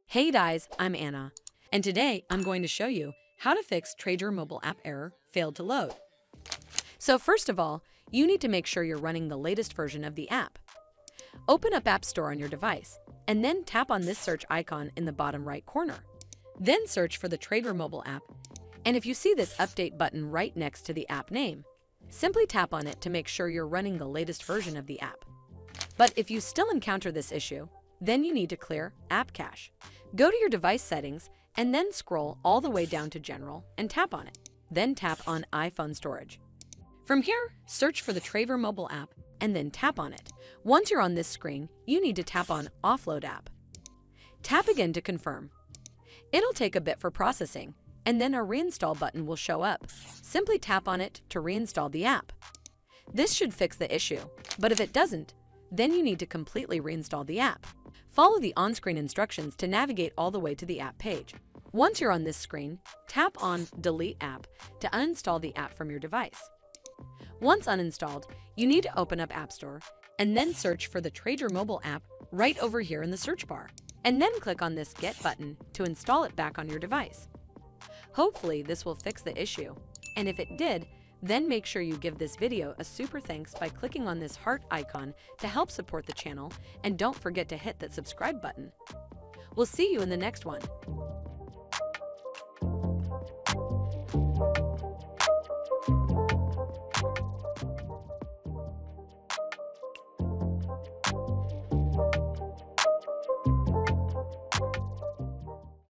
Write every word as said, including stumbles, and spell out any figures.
Hey guys, I'm Anna, and today I'm going to show you how to fix Traeger mobile app error failed to load. So first of all, you need to make sure you're running the latest version of the app. Open up App Store on your device, and then tap on this search icon in the bottom right corner. Then search for the Traeger mobile app, and if you see this update button right next to the app name, simply tap on it to make sure you're running the latest version of the app. But if you still encounter this issue, then you need to clear App Cache. Go to your device settings and then scroll all the way down to General and tap on it. Then tap on iPhone Storage. From here, search for the Traeger mobile app and then tap on it. Once you're on this screen, you need to tap on Offload App. Tap again to confirm. It'll take a bit for processing, and then a reinstall button will show up. Simply tap on it to reinstall the app. This should fix the issue, but if it doesn't, then you need to completely reinstall the app. Follow the on-screen instructions to navigate all the way to the app page. Once you're on this screen, tap on Delete App to uninstall the app from your device. Once uninstalled, you need to open up App Store and then search for the Traeger mobile app right over here in the search bar, and then click on this Get button to install it back on your device. Hopefully this will fix the issue, and if it did, then make sure you give this video a super thanks by clicking on this heart icon to help support the channel, and don't forget to hit that subscribe button. We'll see you in the next one.